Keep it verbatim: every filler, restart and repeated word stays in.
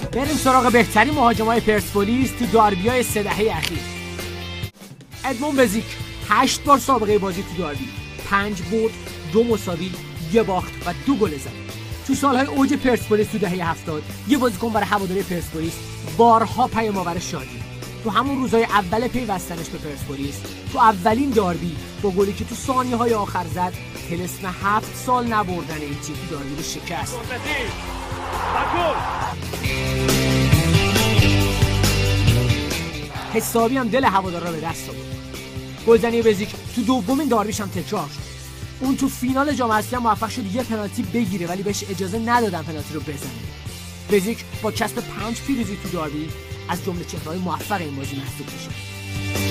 بریم سراغ بهترین مهاجمای پرسپولیس تو داربی‌های سه دهه اخیر. ادمون بزیک هشت بار سابقه بازی تو داربی، پنج برد، دو مساوی، یه باخت و دو گل زد. تو سالهای اوج پرسپولیس تو دهه هفتاد یه بازیکن برای هواداری پرسپولیس بارها پیام‌آور شادی. تو همون روزهای اول پیوستنش به پرسپولیس، تو اولین داربی با گلی که تو ثانیه‌های آخر زد، طلسم هفت سال نبردن این تیم تو داربی رو شکست. حسابی هم دل هوادارا به دست آورد. گلزنی بزیک تو دومین داربیش هم تکرار شد. اون تو فینال جام اسیا موفق شد یه پنالتی بگیره ولی بهش اجازه ندادن پنالتی رو بزنه. بزیک با کسب پنج پیروزی تو داربی از جمله چهره‌های موفق این بازی محسوب میشه.